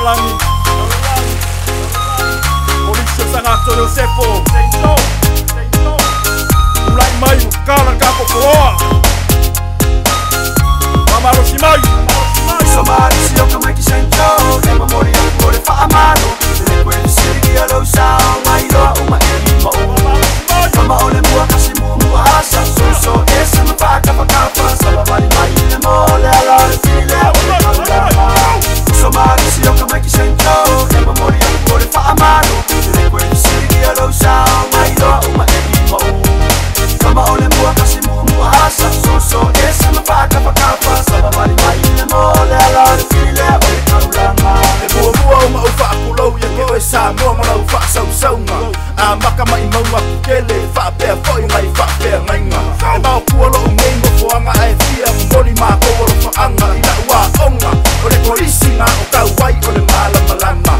langi Polisi sangat tolo sepo Ulai mai kalan kapo poa Mamalo si mai Somari si o kamai ki sento E memori ang kore fa amano Tele kwe sirgi alo sao Mai loa uma eri mo Mama ole mua kasi mua asa So esa mapaka pakapa Saba bali mai ne mo Le ala le file ole kalama Somari si o kamai ki sento E memori ang kore fa amano Tele kwe sirgi alo sao Mai loa uma eri mo Mama ole mua kasi mua asa So esa mapaka pakapa Saba bali mai ne mo Le ala le file ole kalama E mua uma ufa akulau ya ke oe sa mua mana ufa sau-saunga A maka mai maua kukele whaapea foi mai whaapea ngainga E mau kualo o ngei mo fuanga e fia Moni maa kowaro whaanga ina ua onga O le korisi ngā o kau wai o le mala malanga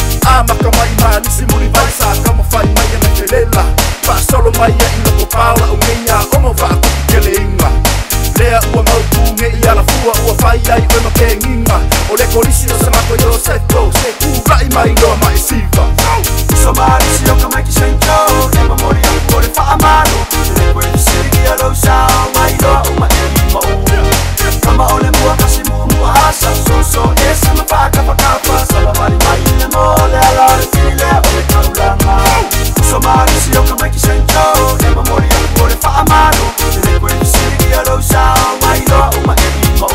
A maka mai maa nisi muri vai sa kama whai mai ana ke lela Wha solo mai a ina ko paula o ngei a ongo whaakuki kele inga Lea ua mau punge i ala fua ua whai ai oe ma ke nginga O le korisi o samako yo seto Se kurai mai loa mai siva Somari si o kamai ki sento E memori ang kore fa amano Tele kwe sirgi alo sao Mai loa uma eri mo Mama ole mua kasi mua asa So esa mapaka pakapa Saba bali mai ne mo Le ala le file ole kalama Somari si o kamai ki sento E memori ang kore fa amano Tele kwe sirgi alo sao Mai loa uma eri mo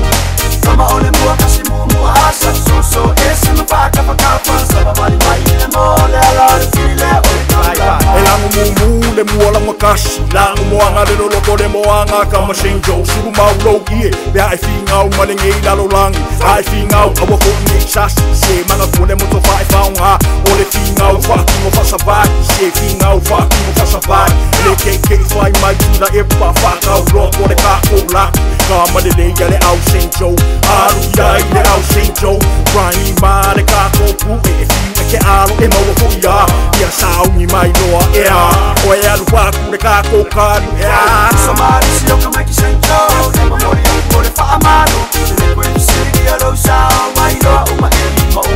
Mama ole mua kasi mua asa So esa mapaka pakapa Saba bali mai ne mo Le ala le file ole kalama E lango mumu le mua lango kasi Lango moanga le lolo kore moanga Kama shenjo suru mau lau ie Bea e whingau ma le ngei lalo langi A e whingau awa ko i e sasi Se manga kua le moto wha e whaunga O le whingau whakingo whasawai Se whingau whakingo whasawai Le kei whai mai tuna e pa whakau Roa kore kako laki Kama le leia le au shenjo Aru iai le au shenjo Rani ma le kako pu e whinga ke alo e maua ko ia Ia saungi mai loa e a O e alu waku le kako kari e a Somari si o kamai ki sento E memori ang kore fa amano Tele kwe sirgi alo sao Mai loa uma eri mo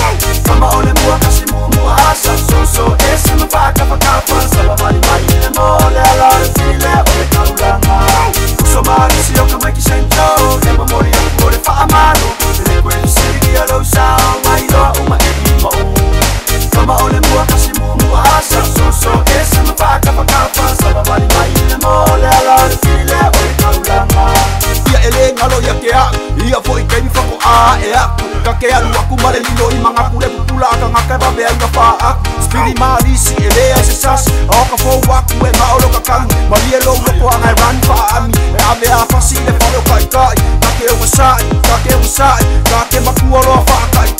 Mama ole mua kasi mua asa So esa mapaka pakapa Saba bali mai ne mo Le ala le file ole kalama Somari si o kamai ki sento E memori ang kore fa amano Tele kwe sirgi alo sao Mai loa uma eri mo Mama ole mua kasi mua asa So esa mapaka pakapa Saba bali mai ne mo Le ala le file ole kalama Ia ele ngalo ia ke aku Ia foi kei mi whako a e aku Ka ke alu aku male lilo i mga kule pupula Ka ngaka e babe ai ka wha aku Spiri marisi ele ai se sasi A oka fau aku e ngā olo ka kangi Mali e lou loko a ngai rani wha ami E ave a fasi le whalo kai kai Ka ke o masai, ka ke o masai Ka ke maku olo a wha kai